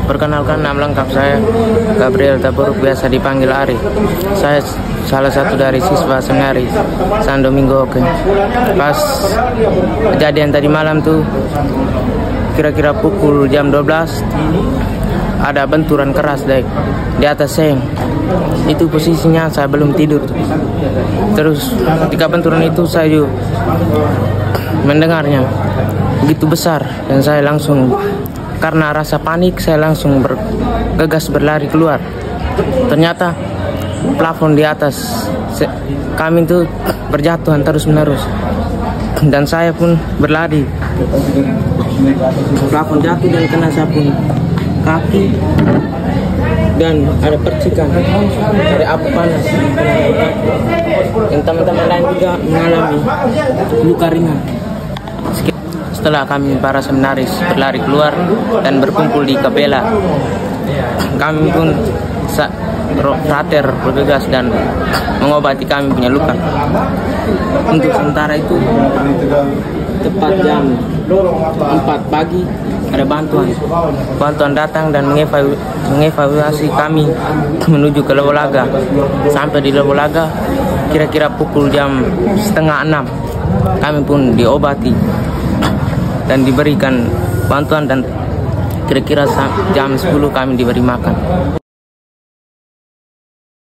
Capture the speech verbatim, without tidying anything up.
Perkenalkan, nama lengkap saya Gabriel Taburuk, biasa dipanggil Ari. Saya salah satu dari siswa seminari San Domingo Oke. Pas kejadian tadi malam tuh kira-kira pukul jam dua belas ada benturan keras dek di atas seng. Itu posisinya saya belum tidur. Terus ketika benturan itu saya juga mendengarnya begitu besar dan saya langsung, karena rasa panik, saya langsung bergegas berlari keluar. Ternyata plafon di atas kami itu berjatuhan terus menerus dan saya pun berlari. Plafon jatuh dan kena saya pun kaki dan ada percikan dari api panas. Dan teman-teman lain juga mengalami luka ringan. Setelah kami para seminaris berlari keluar dan berkumpul di Kapela, kami pun frater bergegas dan mengobati kami punya luka. Untuk sementara itu, tepat jam empat pagi ada bantuan. Bantuan datang dan mengevalu mengevaluasi kami menuju ke Lewolaga. Sampai di Lewolaga kira-kira pukul jam setengah enam, kami pun diobati dan diberikan bantuan, dan kira-kira jam sepuluh kami diberi makan.